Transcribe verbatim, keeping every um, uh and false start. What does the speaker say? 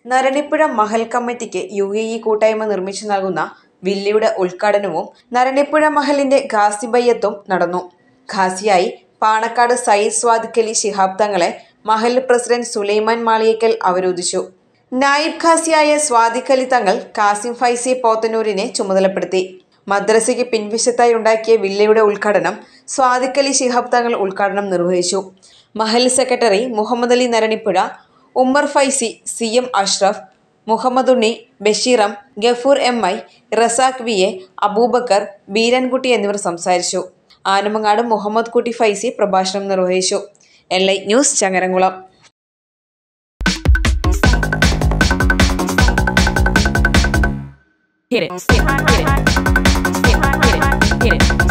നരണിപ്പുഴ മഹൽ കമ്മിറ്റിക്ക് U A E കൂട്ടായ്മ നിർമ്മിച്ചു നൽകുന്ന വില്ലയുടെ ഉദ്ഘാടനവും നരണിപ്പുഴ മഹലിന്റെ ഖാസി ബയ്യത്തും നടന്നു. ഖാസിയായി പാണക്കാട് സയ്യിദ് സ്വാദിഖലി ശിഹാബ് തങ്ങളെ മഹൽ പ്രസിഡന്റ് സുലൈമാൻ മാളിയേക്കൽ അവരോധിച്ചു. നായിബ് ഖാസിയായ സ്വാദിഖലി തങ്ങൾ കാസിം ഫൈസി പോത്തന്നൂരിനെ ചുമതലപ്പെടുത്തി. മദ്രസയ്ക്ക് പിൻവശത്തായി ഉണ്ടാക്കിയ വില്ലയുടെ ഉദ്ഘാടനം സ്വാദിഖലി ശിഹാബ് തങ്ങൾ ഉദ്ഘാടനം നിർവഹിച്ചു. മഹൽ secretary Muhammad Ali Naranipuzha, Ummar Faizi, C M Ashraf, Muhammadunni, Basheer M, Gafoor M I, Razak V A, Abubakar, Beerankutty എന്നിവർ സംസാരിച്ചു. ആനമങ്ങാട് മുഹമ്മദ് കുട്ടി ഫൈസി പ്രഭാഷണം നിർവഹിച്ചു. L I news, Changaramkulam. Hit it, hit it, hit it, hit it, hit it, hit it.